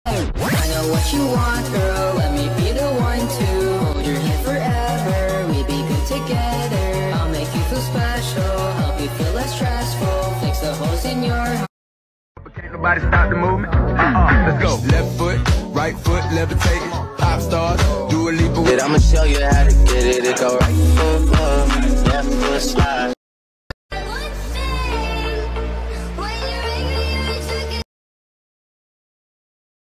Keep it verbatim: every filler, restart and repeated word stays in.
I know what you want, girl, let me be the one to hold your hand forever, we be good together. I'll make you feel special, help you feel less stressful, fix the holes in your heart. Can't nobody stop the movement. Uh-uh, let's go. Left foot, right foot, levitating. Pop stars, do a leap of it. I'ma show you how to get it. It go right foot up,